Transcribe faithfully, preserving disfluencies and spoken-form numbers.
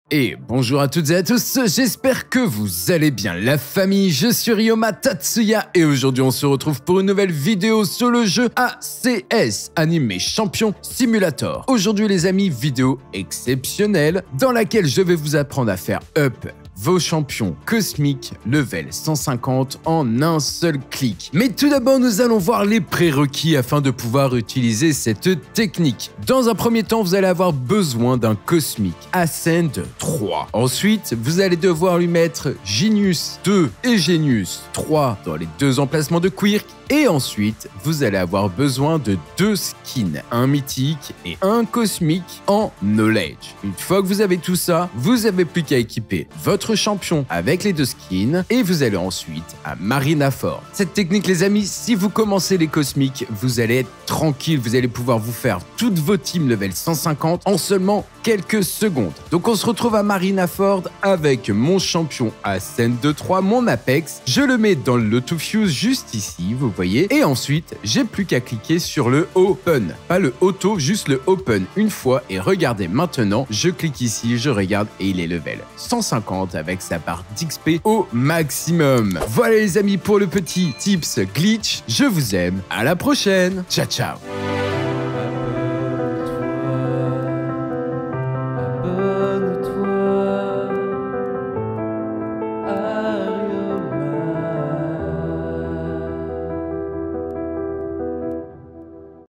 Et bonjour à toutes et à tous, j'espère que vous allez bien la famille, je suis Ryoma Tatsuya et aujourd'hui on se retrouve pour une nouvelle vidéo sur le jeu A C S, Anime Champion Simulator. Aujourd'hui les amis, vidéo exceptionnelle dans laquelle je vais vous apprendre à faire up vos champions cosmiques level cent cinquante en un seul clic. Mais tout d'abord, nous allons voir les prérequis afin de pouvoir utiliser cette technique. Dans un premier temps, vous allez avoir besoin d'un cosmique Ascend trois. Ensuite, vous allez devoir lui mettre Genius deux et Genius trois dans les deux emplacements de Quirk. Et ensuite, vous allez avoir besoin de deux skins, un mythique et un cosmique en knowledge. Une fois que vous avez tout ça, vous n'avez plus qu'à équiper votre champion avec les deux skins et vous allez ensuite à Marineford. Cette technique les amis, si vous commencez les cosmiques, vous allez être tranquille, vous allez pouvoir vous faire toutes vos teams level cent cinquante en seulement quelques secondes. Donc on se retrouve à Marineford avec mon champion Ascend trois, mon Apex. Je le mets dans l'autofuse juste ici, vous voyez. Et ensuite, j'ai plus qu'à cliquer sur le Open. Pas le Auto, juste le Open une fois. Et regardez maintenant, je clique ici, je regarde et il est level cent cinquante avec sa barre d'X P au maximum. Voilà les amis pour le petit tips glitch. Je vous aime, à la prochaine. Ciao ciao. Abonne-toi,